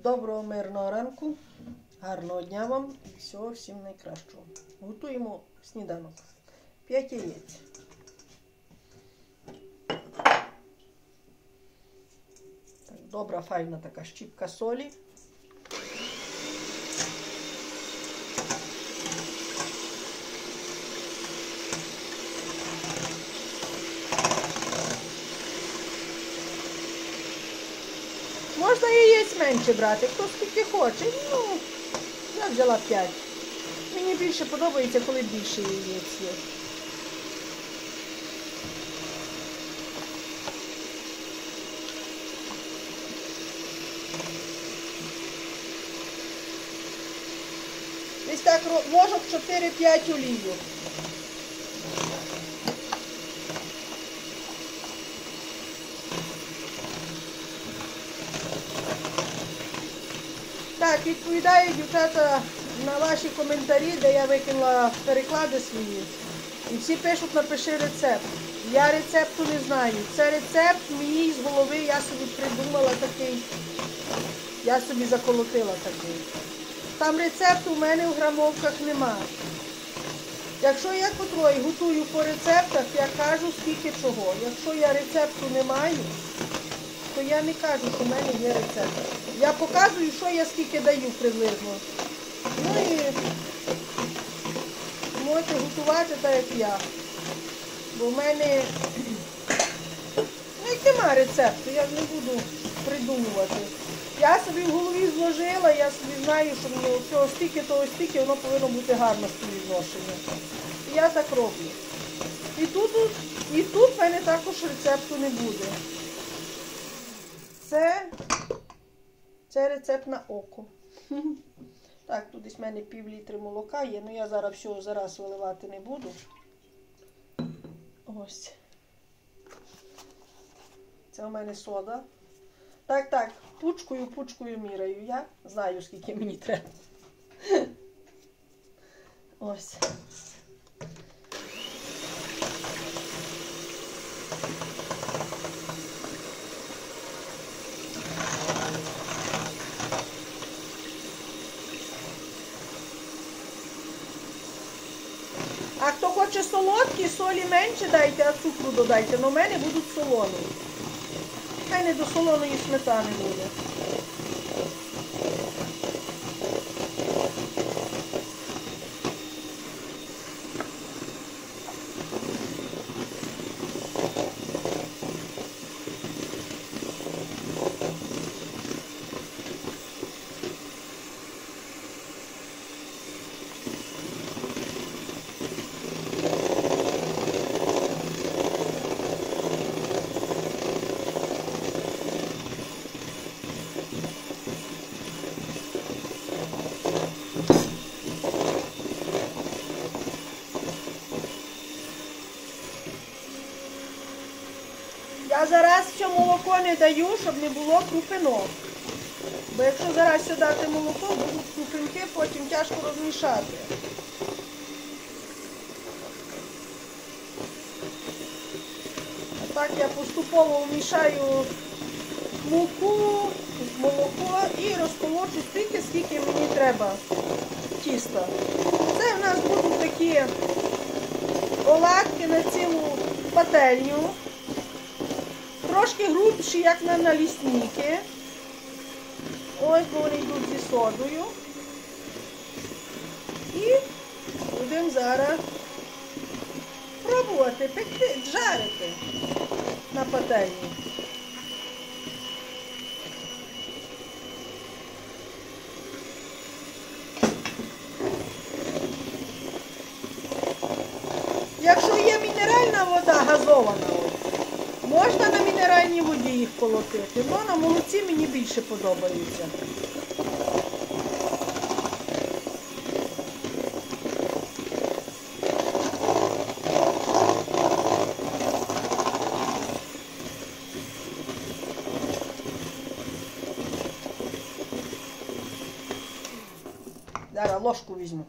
Доброго мирного ранку, гарного дня вам і всього всім найкращого. Готуємо сніданок. 5 яєць. Добра, файна така щіпка солі. Можна яєць менше брати, хто скільки хоче. Ну, я взяла 5. Мені більше подобається, коли більше яєць є. Ось так ложок 4-5 олію. Так, відповідаю, дівчата, на ваші коментарі, де я викинула переклади свої. І всі пишуть, напиши рецепт. Я рецепту не знаю. Це рецепт мій з голови, я собі придумала такий. Я собі заколотила такий. Там рецепту у мене в грамовках нема. Якщо я котрої готую по рецептах, я кажу скільки чого. Якщо я рецепту не маю, то я не кажу, що в мене є рецепт. Я показую, що я скільки даю приблизно. Ну і можете готувати так, як я. Бо в мене, як нема рецепту, я не буду придумувати. Я собі в голові зложила, я собі знаю, що мені цього стільки, того стільки, воно повинно бути гарне співвідношення. І я так роблю. І тут в мене також рецепту не буде. Це рецепт на око. Так, тут десь в мене пів-літри молока є, але я зараз всього зараз виливати не буду. Ось. Це у мене сода. Так, пучкою міряю. Я знаю, скільки мені треба. Ось. А хто хоче солодкі, солі менше дайте, а цукру додайте. Но в мене будуть солоні. Хай не до солоної сметани буде. Я зараз ще молоко не даю, щоб не було крупинок. Бо якщо зараз сюди дати молоко, будуть крупинки, потім тяжко розмішати. Так я поступово вмішаю муку, молоко і розколочу стільки, скільки мені треба тіста. Це в нас будуть такі оладки на цілу пательню. Трошки грубші, як на налісники. Ось, бо вони йдуть зі содою. І будемо зараз пробувати пекти, жарити на пательні. Якщо є мінеральна вода газована, можна на мінеральній воді їх колотити, але на молоці мені більше подобається. Зараз ложку візьму.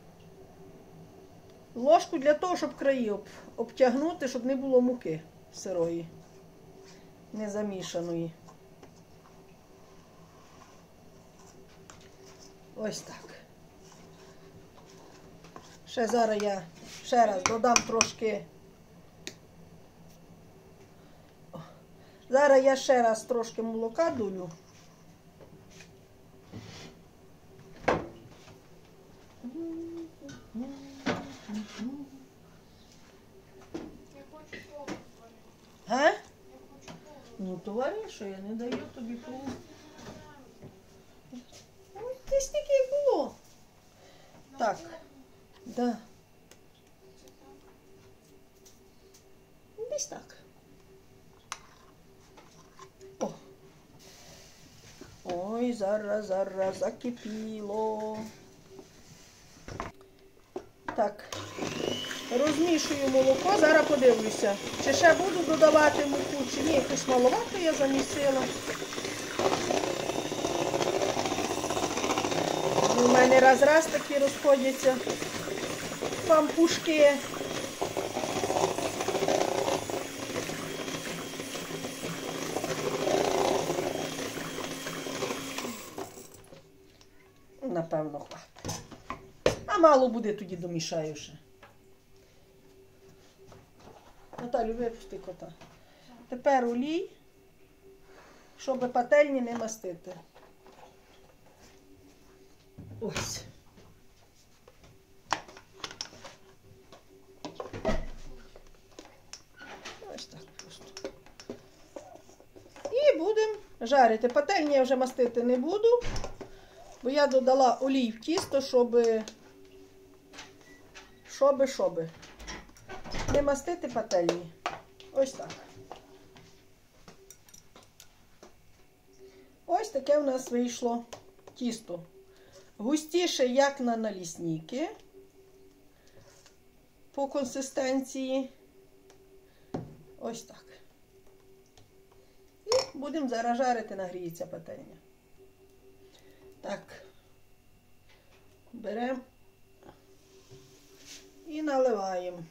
Ложку для того, щоб краї обтягнути, щоб не було муки сирої, не замішаної. Ось так. Ще зараз я ще раз додам трошки. Зараз я ще раз трошки молока долю. Га? Ну, товари, що я не даю тобі полу. Ось десь таке було. Так. Да. Десь так. О. Ой, зараз закипіло. Так. Розмішую молоко, зараз подивлюся, чи ще буду додавати муку, чи ні, якось маловато я замісила. У мене раз такі розходяться пампушки. Напевно, хватить. А мало буде, тоді домішаю ще. Наталю, випусти кота. Тепер олій, щоб пательні не мастити. Ось. Ось так просто. І будемо жарити. Пательні я вже мастити не буду, бо я додала олій в тісто, щоб не мастити пательні. Ось так. Ось таке в нас вийшло тісто. Густіше, як на налісники по консистенції. Ось так. І будемо зараз жарити, нагріється пательня. Так. Беремо і наливаємо.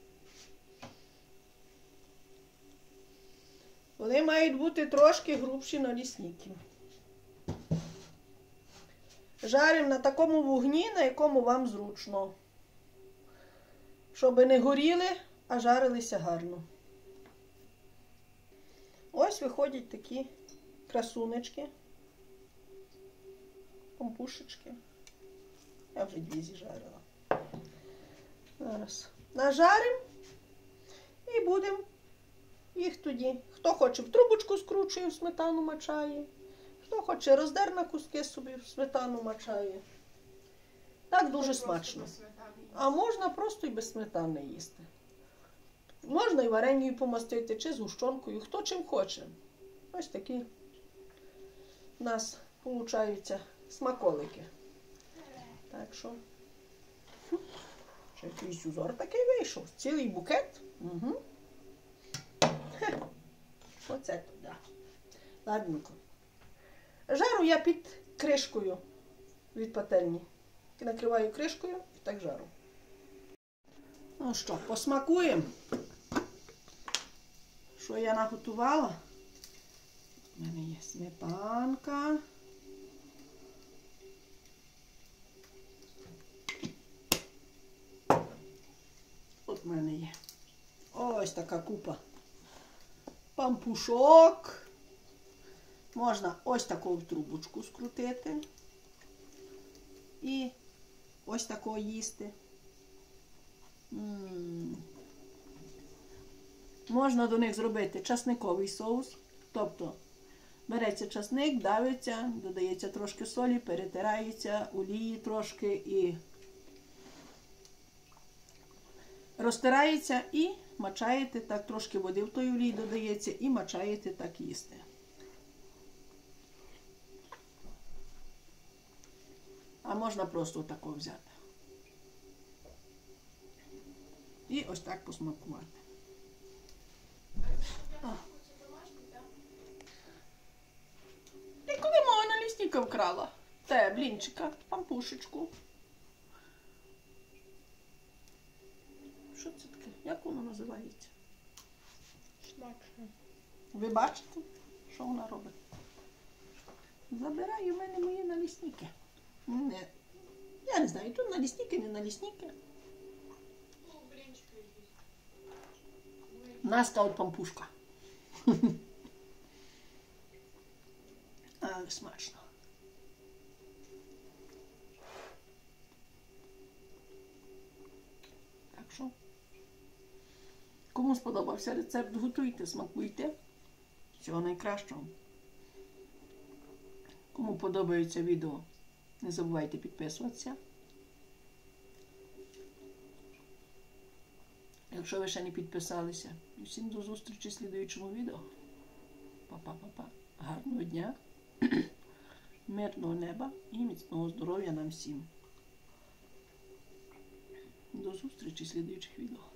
Вони мають бути трошки грубші налісники. Жаримо на такому вогні, на якому вам зручно. Щоб не горіли, а жарилися гарно. Ось виходять такі красунечки. Пампушечки. Я вже дві зіжарила. Зараз нажаримо і будемо їх тоді. Хто хоче в трубочку скручує, в сметану мачає. Хто хоче роздер на куски собі, в сметану мачає. Так дуже смачно. А можна просто і без сметани їсти. Можна і вареньою помастити, чи з гущонкою, хто чим хоче. Ось такі у нас получаються смаколики. Так що, ще якийсь узор такий вийшов. Цілий букет. Угу. Оце туди. Ладненько. Жару я під кришкою від пательні. Накриваю кришкою і так жару. Ну що, посмакуємо. Що я наготувала? У мене є сметанка. От в мене є ось така купа пампушок. Можна ось таку трубочку скрутити. І ось такого їсти. Можна до них зробити часниковий соус. Тобто береться часник, давиться, додається трошки солі, перетирається, олії трошки і розтирається і мачаєте так, трошки води в той олії додається і мачаєте так їсти. А можна просто тако взяти. І ось так посмакувати. І коли мого налісника вкрала? Те, блінчика, пампушечку. Що це таке? Як воно називається? Смачно. Ви бачите, що вона робить? Забирає в мене мої налісники. Не. Я не знаю, тут налісники, не налісники. Ну, блінчики якісь. Наска от пампушка. Але смачно. Так що, кому сподобався рецепт, готуйте, смакуйте. Всього найкращого. Кому подобається відео, не забувайте підписуватися. Якщо ви ще не підписалися, і всім до зустрічі в слідуючому відео. Па-па-па-па. Гарного дня, мирного неба і міцного здоров'я нам всім. До зустрічі в слідуючих відео.